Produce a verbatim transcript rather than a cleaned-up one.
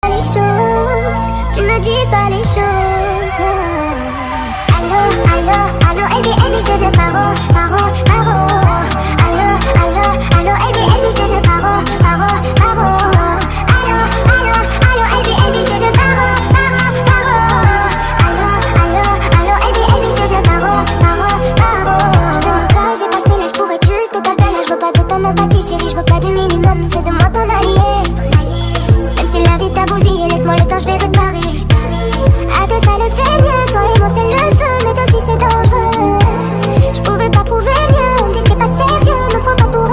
Les choses, tu ne dis pas les choses. Allô, allô, allô, Ebi, Ebi, je te veux paro, paro, paro. Allô, allô, allô, Ebi, Ebi, je te veux paro, paro, paro. Allô, allô, allô, Ebi, Ebi, je te veux paro, paro, paro. Allô, allô, allô, Ebi, Ebi, je te veux paro, paro, paro. Je te veux pas, j'ai passé l'âge pour être juste ta belle. Je veux pas de ton empathie, chérie, je veux pas du minimum. Fais de moi ton allié. Si la vie t'a bousillé, laisse-moi le temps, je vais réparer. À deux, ça le fait mieux.